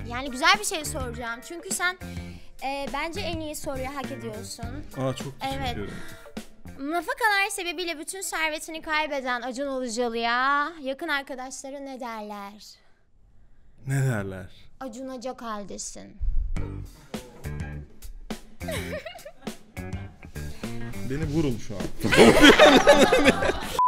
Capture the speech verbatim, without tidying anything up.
Yani güzel bir şey soracağım. Çünkü sen e, bence en iyi soruyu hak ediyorsun. Aa çok teşekkür Evet. ederim. Nafakalar sebebiyle bütün servetini kaybeden Acun Ilıcalı'ya yakın arkadaşları ne derler? Ne derler? Acunacak haldesin. Beni vurun şu an.